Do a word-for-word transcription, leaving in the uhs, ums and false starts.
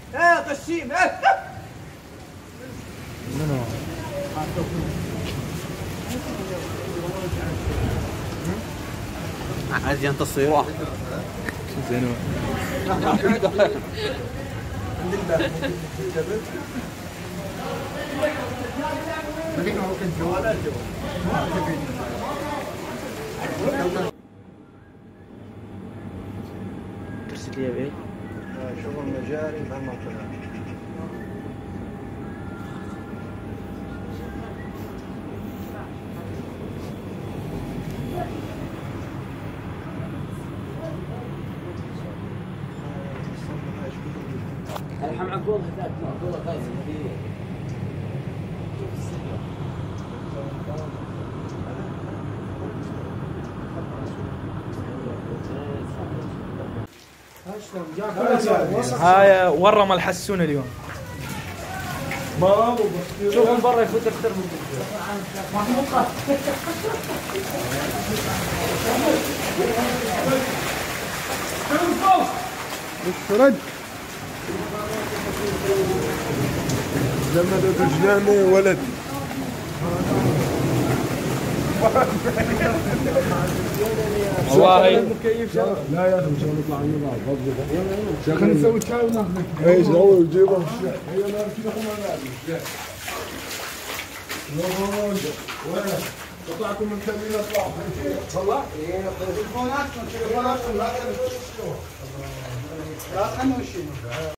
ايه قشيم ايه منو؟ عايزين تصويره شو زينو؟ ترسل لي بيه شغل مجاري بهالمنطقة. الحم عقول هذاك عقول غاز هاي ورم الحسون اليوم. شوف من برا يفوت اكثر من فرد لما تجناني ولد والله لا يا اخي مش نطلع من بعض خلينا نسوي شاي وناخذ ايش هو وجيبه هي ما كذا هم نعمل طلعكم من كمين اطلعوا والله تليفوناتكم تليفوناتكم لا تنسوا لا تنسوا